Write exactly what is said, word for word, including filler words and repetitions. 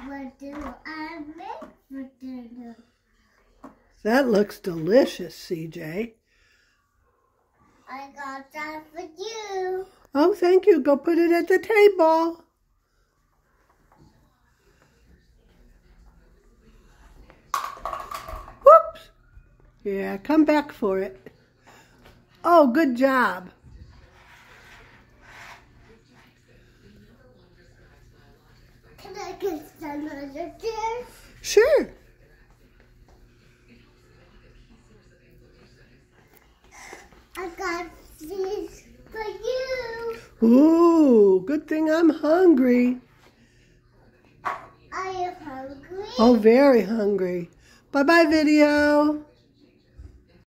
What do I make for dinner? That looks delicious, C J. I got that for you. Oh, thank you. Go put it at the table. Whoops. Yeah, come back for it. Oh, good job. Can I get some other chairs? Sure. I got these for you. Ooh, good thing I'm hungry. Are you hungry? Oh, very hungry. Bye-bye, video.